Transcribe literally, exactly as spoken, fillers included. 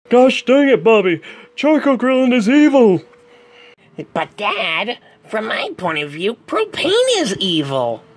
Gosh dang it, Bobby. Charcoal grilling is evil. But Dad, from my point of view, propane is evil.